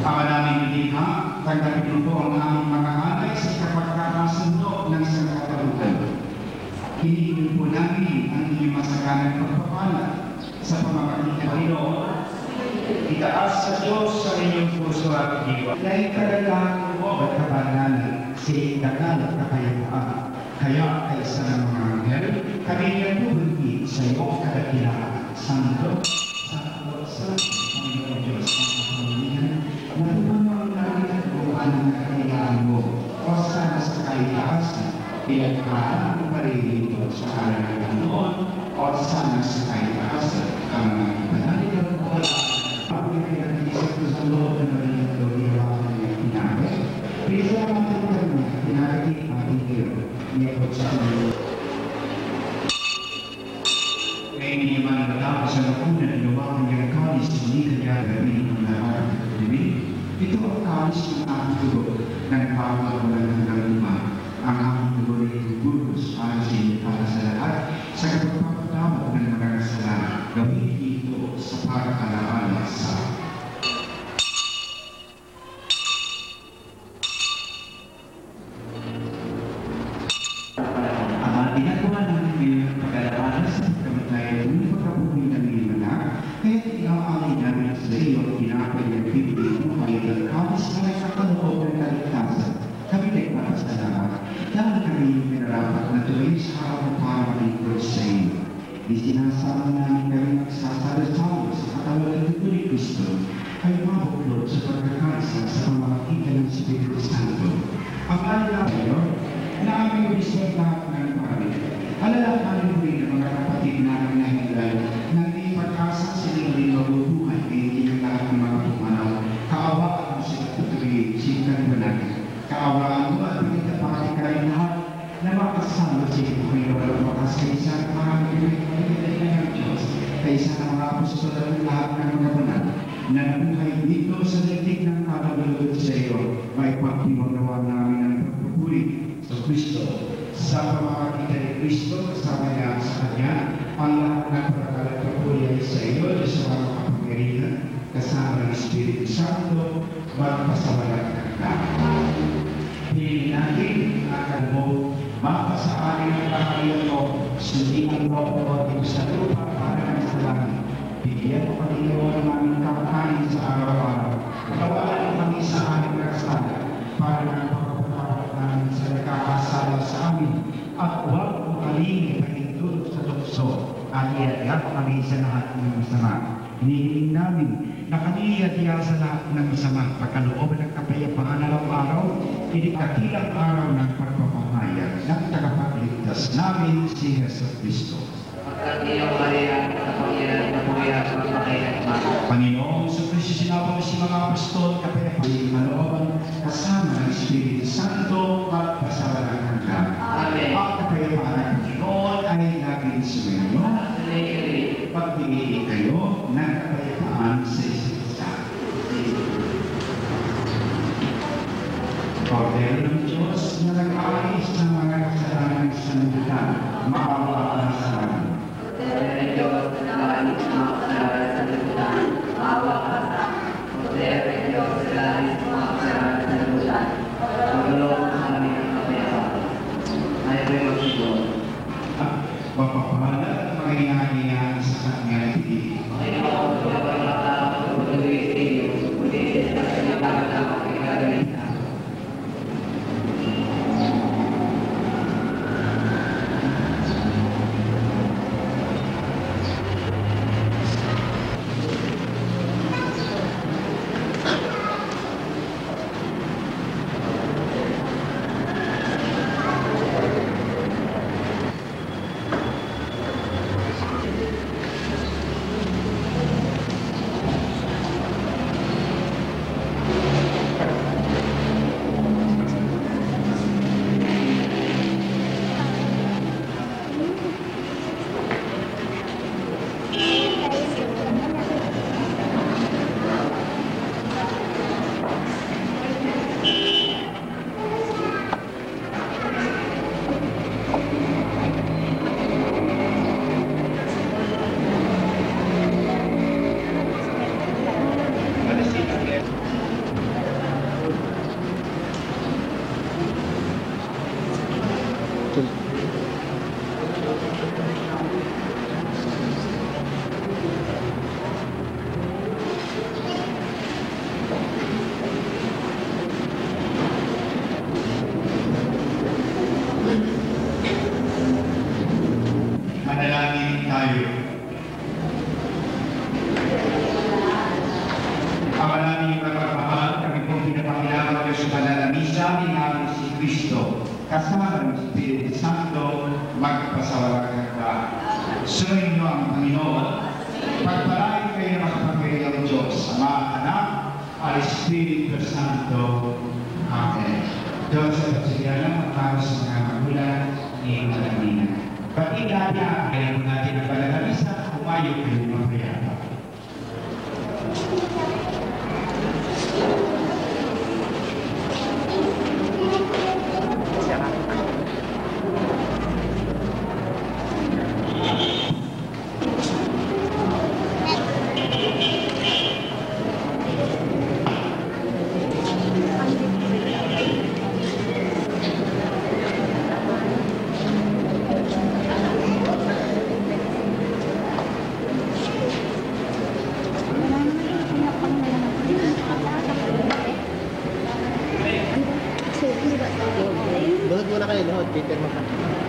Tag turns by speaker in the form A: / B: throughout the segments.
A: Ama namin nilikha, tanggapin po ang aming mga alay sa kapagkakasundo ng sangkatauhan. Hinihiling po namin ang inyong masaganang pagpapala sa pamamagitan ng Panginoon. Itaas sa Diyos sa inyong puso at diwa. Dahil kalagahan mo at kabanalan sa dagal at kapayapaan. Kaya ay isa ng mga anghel, kami nagpupulpi sa iyong kadakilaan. Santo, Santo, Santo, Panginoon Diyos, ang kapamilyan, na tumamang namin at buwan ng kailangan mo, o sana sa kaitaasan, pinagkaan ang paririto sa alam ng Panginoon, o sana sa kaitaasan, ang mga ipanalin ng buwan. Ang pinag-iisip ko sa loob ng maraming doon niya pinagay, pisa ang matutang niya, pinagay ang ingiro, niya po sa mga. Kaya hindi naman matapos sa nakunan na lumakan niya ang kalis, hindi kanya gawin ang lahat ng dibi. Ito ang kalis ng aking dugo na nagpapagawa ng lima. Ang aking dugo na itugurus para sa lahat sa kapagpapatawag ng mga kasalanan. Gawin ito sa pagkakalaan sa ginagawa namin ngayon pag-alaala sa pagkamatayan ng pagkabuhay ng iyong anak, kaya ikaw-alay namin sa iyo at ginapay ng bibig mo kayo ng kalis na may kakaloob ng kaligtasan. Kami nagpapasalamat dahil kami minarapat na tuloy sa harap ng paramalinkod sa iyo. Isinasama namin kami magsasalo-salo sa katawan ng dugo ni Kristo ay mabuklod sa pagkakaisa sa pamamagitan ng Espiritu Santo. Ang alala kayo na aming bisig lahat ng pamilya. Alalahanin mo rin ang mga kapatid namin na hilal na hindi pag-asa silang rin mabubuhay ay hindi ng lahat ng mga pumanaw. Kaawaan mo sila tutuloy, sikat mo natin. Kaawaan mo at pinagkapati ka rin lahat na makasama sila kung may walang makas kaysa ang maraming pinagkakita ng Diyos kaysa ng mga apostol at lahat ng mga banal na nabuhay dito sa datig ng kakalulod sa iyo. May pagtiwagawa namin ang pagpupuri sa Kristo. Sa pamamagitan ni Kristo, kasama niya sa Kanya, ang lahat ng pagkakalat-papuri ay sa iyo, Diyos sa mga kapangyarihan, kasama ng Espiritu Santo, magpasawalat ka. Hilingin natin ang mo, mapasaali ng kaharian mo, sundin mo o dito sa lupa para ng sa langit. Bigyan mo Panginoon ng aming kakain sa araw-araw. Kawalan mo kami sa aming kasala para ng sa nakakasala sa amin at huwag mo kami pahintulot sa tukso at iadya kami sa lahat ng masama. Hinihiling namin na kami iadya sa lahat ng masama pagkaloob ng kapayapaan araw-araw, idikakilang araw ng pagpapahayag ng tagapagligtas namin si Hesus Kristo. Panginoon sa Kristo sinabang si mga apostol kapayapaan malooban kasama ng Espiritu Santo at pasawalan ka. Amen. Ang kapayapaan ng Panginoon ay laging sumayo. Pagbigay kayo ng kapayapaan sa isa't isa. Kordero ng Diyos na nag-aalis ng mga kasalanan ng sanlibutan, maawa ka sa amin. Kordero ng Diyos na nag-aalis ng mga kasalanan ng sanlibutan, maawa ka sa amin. Kordero ng Diyos na nag-aalis ng mga kasalanan ng sanlibutan, magulong sa amin ang kapayapaan. Ay ko'y magsiguro. Mapapahala at mangyayari sa kanyang pili. Panginoon, kapag matapos sa pagtuloy sa iyo, ulitin sa salita ng pagkagaling na. Ama namin magpapahal, kami pong pinapakilala kayo sa banal na misa ni namin si Kristo, kasama ng Espiritu Santo, magpasawalang hangga. Sunurin niyo ang Panginoon, pagpalain kayo ng makapangyarihang Diyos, Ama, Anak, at Espiritu Santo. Amen. Diyos sa pagsigyan para sa mga magulang ni Magdalena. Pag-iga niya, kaya po natin ang banal na misa, umayo kayo mapayapa.
B: Bunot muna kayo, Lord. Peter mo ka.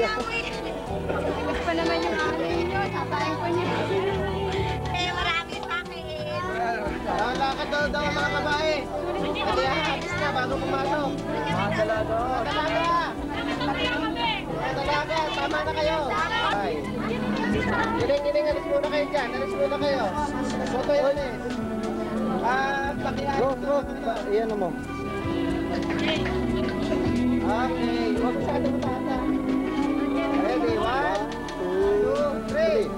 C: Iwas pa naman yung ano ninyo. Tatayin ko niyo. Eh, marami sa akin.
B: Lakad daw ang mga babae. Pati alis na bago pumasok. Mga dalaga. Tama na kayo. Ay. Kiling, alis muna kayo dyan. Alis muna kayo. Photo yan eh. Pakialis. Bro, iyan mo. Okay. Huwag masyado matata. Ready? 1, 2, 3.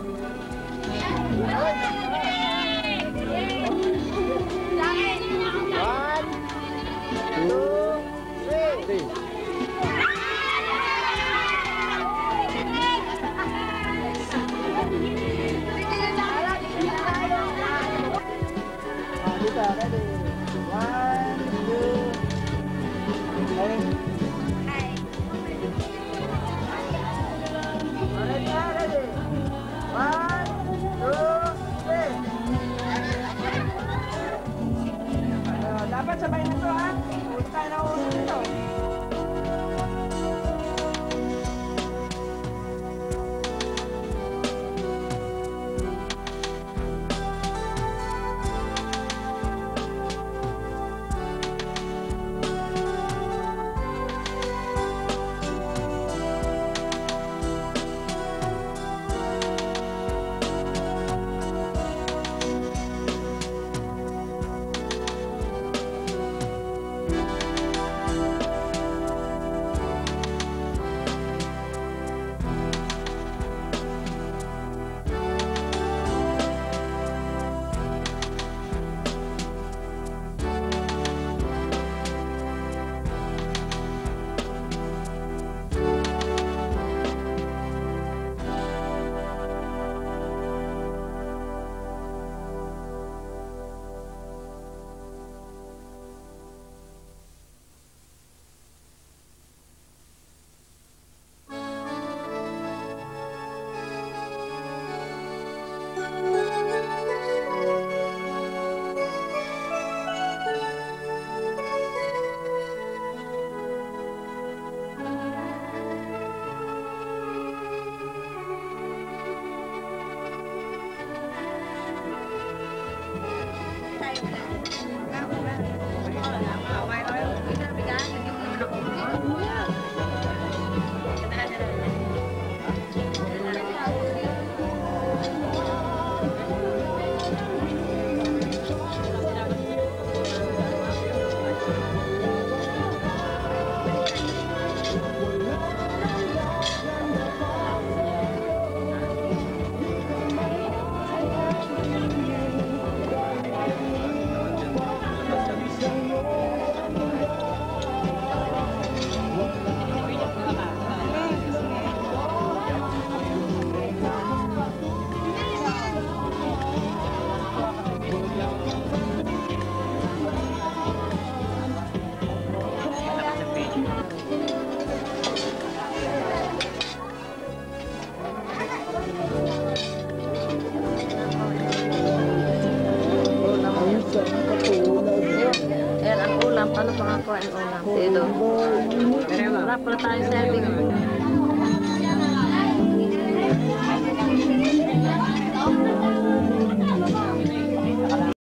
D: Dapat sabay na to, ha? Huwag tayo na ulo nito.
C: Ano pa nga po ang ulam? Dito. Wrap na tayo serving.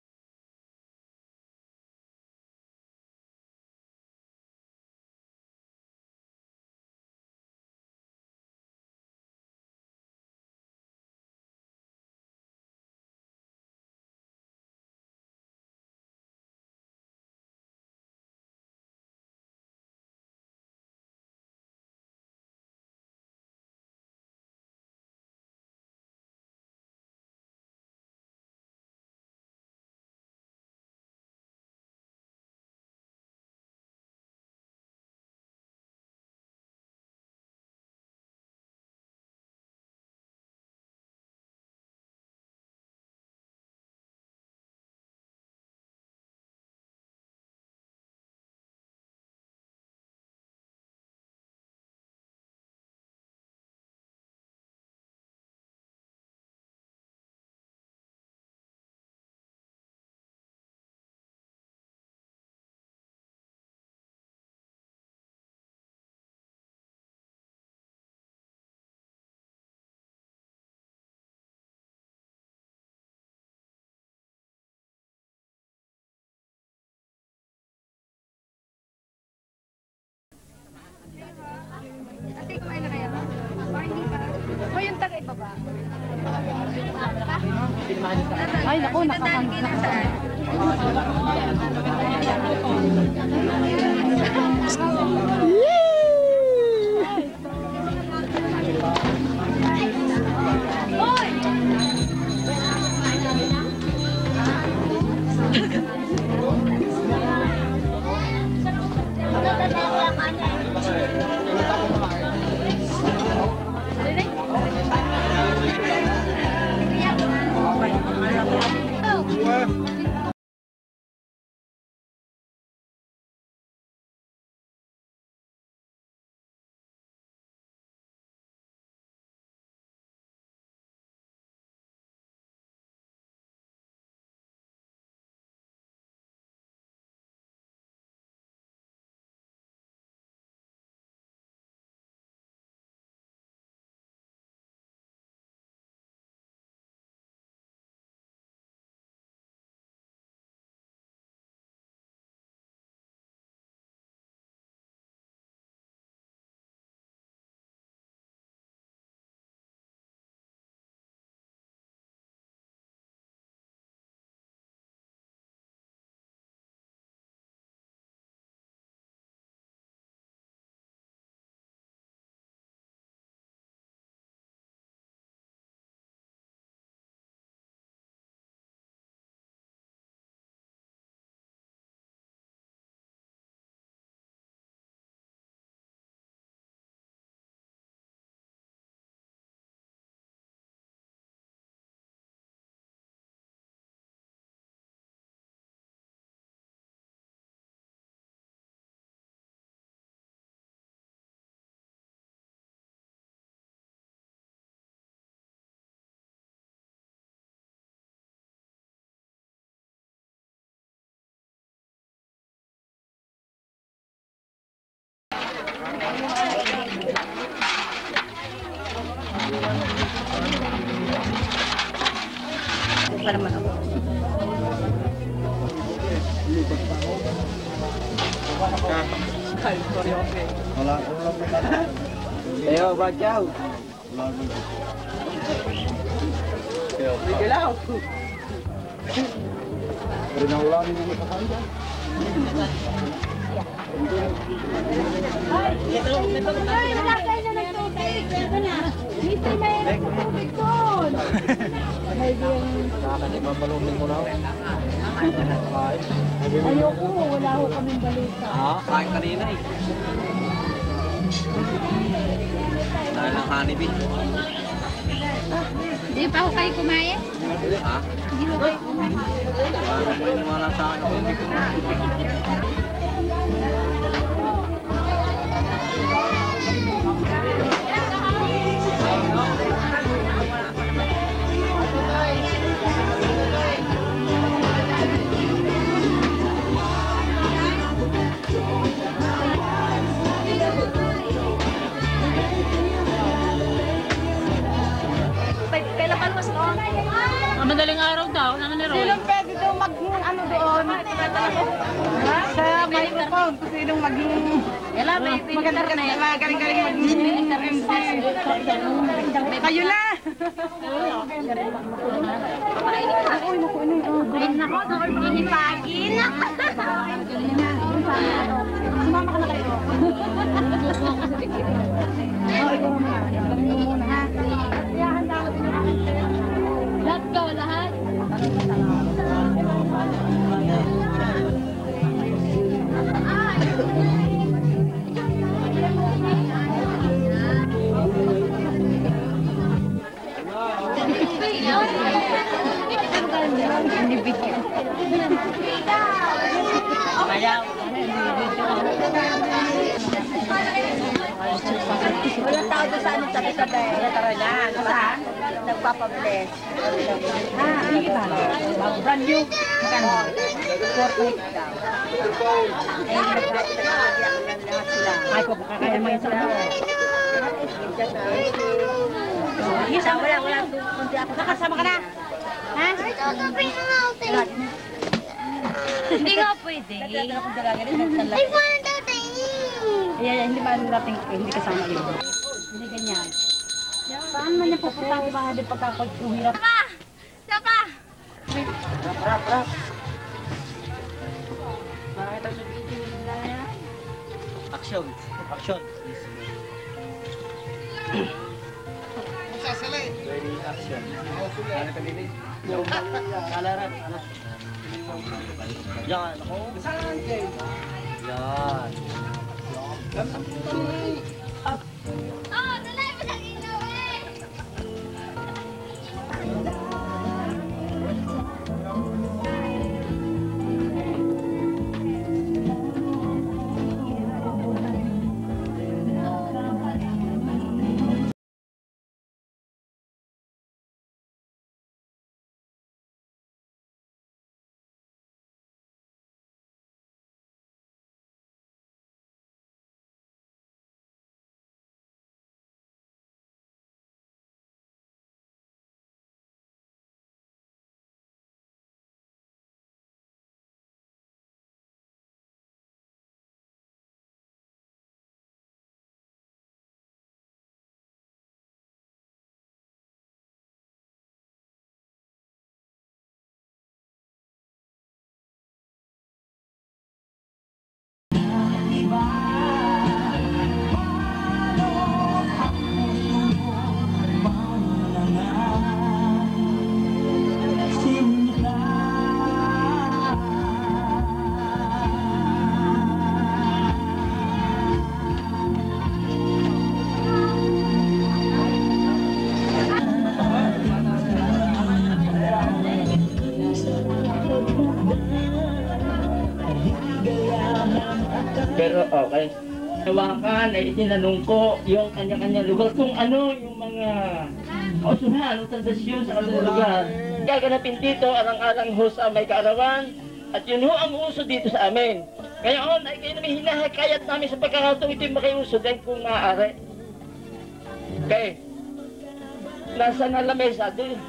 D: Ay, naku, nakakanta.
C: Para naman ako.
B: Ayo, bacaw. Bigalaw. Rinaulan mo sa kanya.
C: Ay, wala kayo na nagtubig. Mister, may tubig doon.
B: Nakakalimamaluming mo na ako.
C: Ayoko, wala ho kaming balita.
B: Kain kanina eh. Dahil ng honeybee.
C: Hindi pa ako kayo kumain?
B: Ha?
C: Hindi ho kayo kumain.
B: Ano pa yung mga nasa akin? Hindi ko na.
D: Madaling araw daw, naman ni Roy.
E: Sinong pwede daw ano doon? Sa microphone, kung sinong maging magaling mag-MC. Kayo na!
C: Hinipagin.
E: Sumama ka na kayo. Ikaw muna ha.
C: Lahat ka, lahat.
E: Walang tao doon sa ano, tabi-tabi. Tara na. Saan? Nagpapabless. Hindi ba? Brand new. Magkano? 4 daw. Eh, nagpapabless sila. Ay, kung kakaya mo yun sa loob. Isa, wala. Kundi ako. Nakasama ka na. Ha?
C: Hindi nga pwede.
E: Ay, parang dating. Hindi ba dating, hindi kasama yun. Hindi ganyan. Saan man niya pupunta ang mga di pagkakagpuhirap?
C: Sapa!
B: Rap. Action. Ready, action. Ano ka dili? Yung kalaran. Yan. Yan.
C: Oh, dalay mo sa ilaw eh!
F: Pero okay. Hawakan ay itinanong ko yung kanya-kanya lugar kung ano yung mga kausuhan o tradisyon sa kanilang lugar. Gaganapin dito arang-arang ho sa may kaarawan at yun ho ang uso dito sa amin. Ngayon ay kayo namin hinahakayat namin sa pagkakataong ito yung makiuso din kung maaari. Okay. Nasa na lamesa doon.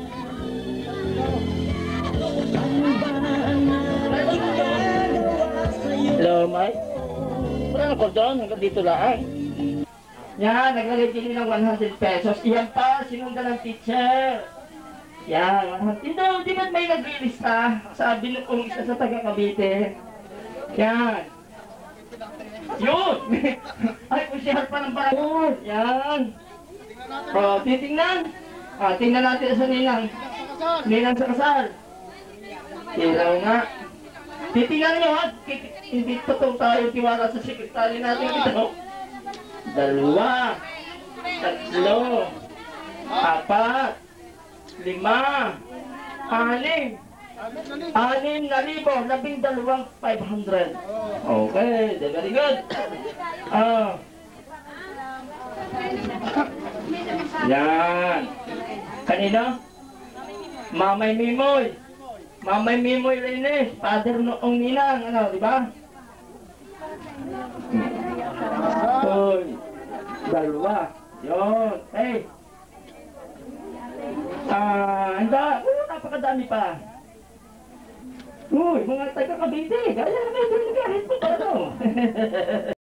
F: Hello, Mike? Wala na kordon, hanggang dito lang. Yan, naglalagay din ng 100 pesos. Iyan pa, sinundan ng teacher. Yan, 100. Ito, di ba may naglilista? Sabi nung isa sa taga Cavite. Yan. Yun! Ay, kusyahal pa ng barangay. Yan. O, titingnan. Tingnan natin sa ninang. Ninang sa kasal. Tilaw nga. Titingnan nyo ha, hindi totoo tayo tiwala sa sekretary natin ito. 2, 3, 4, 5, 6, 12,500. Okay, very good. Yan. Kanino? Mamay Mimoy. Mamay Mimoy Reynes, father noong ninang, ano, di ba? Uy, 2. Yun, hey. Napakadami pa. Uy, mga taga Cavite, kaya naman, kahit pa ano.